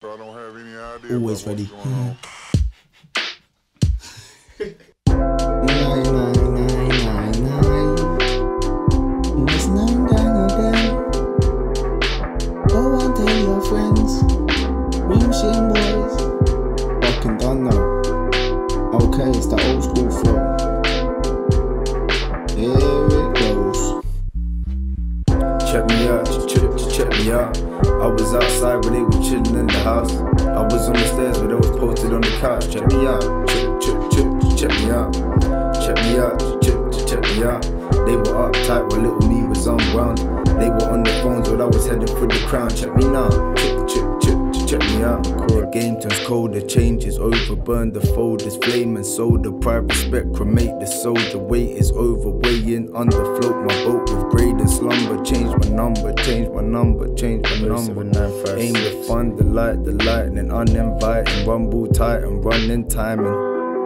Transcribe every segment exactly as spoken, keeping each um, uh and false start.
So I don't have any idea. Always ready. Going Nine, nine, nine, nine, nine. It's nine gang again. Go and tell your friends. Real shame boys. Fucking done now. Okay, it's the old school flow. Here it goes. Check me out, ch- ch- check me out. I was outside when they were chilling in the house. I was on the stairs when they was posted on the couch. Check me out, ch- ch- ch- check me out. Check me out, ch- ch- check me out. They were uptight while little me was on ground. They were on the phones while I was heading for the crown. Check me now, ch- ch- ch- check me out. The game turns cold, the change is over. Burn the folders, flame and soda. Pride, respect, cremate the soul. The weight is over, weighing underfloat. My boat with grade and slumber. Change my number, change my number, change my number. Aim the fun, the light, the lightning. Uninviting, rumble tight and run in timing.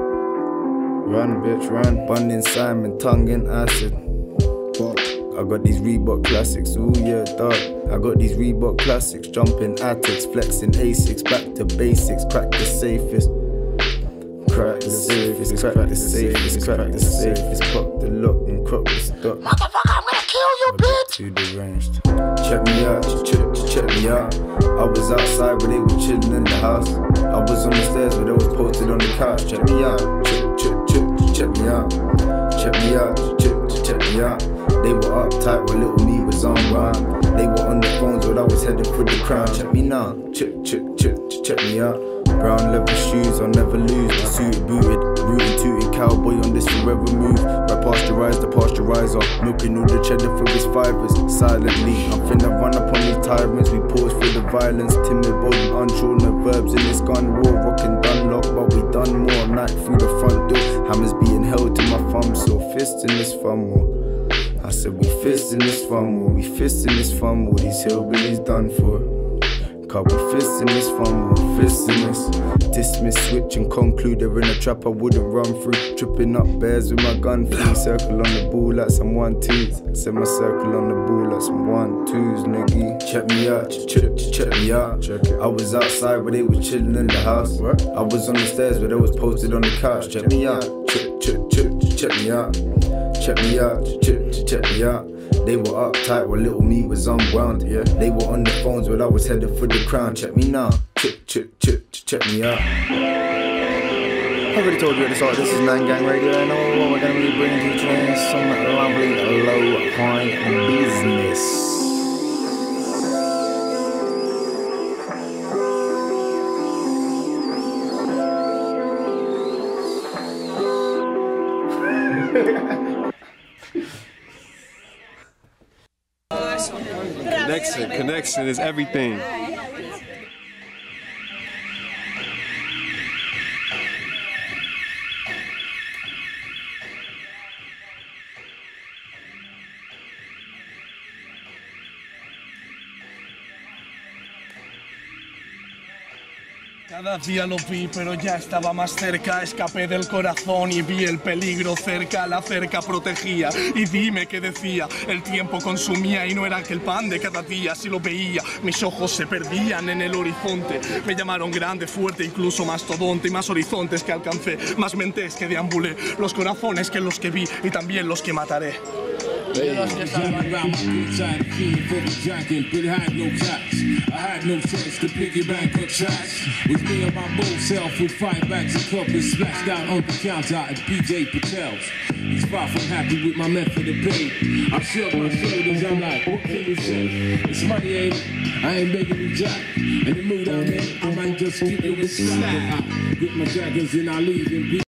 Run, bitch, run. Bun in Simon, tongue in acid. Fuck. I got these Reebok classics, ooh yeah, dog. I got these Reebok classics, jumping attics, flexing Asics, back to basics, crack the safest. Crack the safest, crack the safest, crack the safest, pop the lock and crop the stock. Motherfucker, I'm gonna kill you, bitch! Too deranged. Check me out, ch- ch- check me out. I was outside when they were chilling in the house. I was on the stairs when they was posted on the couch. Check me out, ch- ch- ch- check me out. Check me out, ch- ch- check me out. They were uptight while little me was on ground. They were on the phones while I was heading for the crown. Check me now, check, check, check, check me out. Brown leather shoes, I'll never lose. The suited, booted, rooted, tooted cowboy on this forever move. Right pasteurized, the pasteurizer, milking all the cheddar for his fibers. Silently, I'm finna run up on these tyrants. We pause for the violence, timid, bold and unsure. No verbs in this gun war, rocking Dunlop, but we done more. Night through the front door, hammers being held to my thumb, so fists in this fun war. I said we fisting this fun war, we fisting this fun war. These hillbillies done for. Couple fists in this fun war, fists in this. Dismiss, switch and conclude. They're in a trap I wouldn't run through. Tripping up bears with my gun free. Circle on the ball like some one twos. Set my circle on the ball like some one twos, nigga. Check me out, ch- ch- check me out. Check it. I was outside where they were chilling in the house. What? I was on the stairs where they was posted on the couch. Check me out, ch- ch- ch- check me out. Check me out, ch- check me out. They were uptight while little me was unwound. Yeah, they were on the phones while I was headed for the crown. Check me now, check, check, check, check me out. I already told you at the start, this is Nine Gang Radio, and all what we're gonna be bringing to you today is some lovely low high business. Connection, connection is everything. Cada día lo vi, pero ya estaba más cerca. Escapé del corazón y vi el peligro cerca. La cerca protegía y dime qué decía. El tiempo consumía y no era aquel pan de cada día. Si lo veía, mis ojos se perdían en el horizonte. Me llamaron grande, fuerte, incluso mastodonte. Y más horizontes que alcancé, más mentes que deambulé. Los corazones que los que vi y también los que mataré. Hey, I was running around my good side, keen for the jacking, but it had no tax. I had no choice to piggyback on tracks. With me and my bold self with five bags of compass splashed out on the counter at P J Patel's. He's far from happy with my method of pay. I shrug my shoulders, I'm like, what can you say? It's money, ain't it? I ain't making you jack. In the mood I'm in, I might just keep you with slack. I get my jackers and I leave and be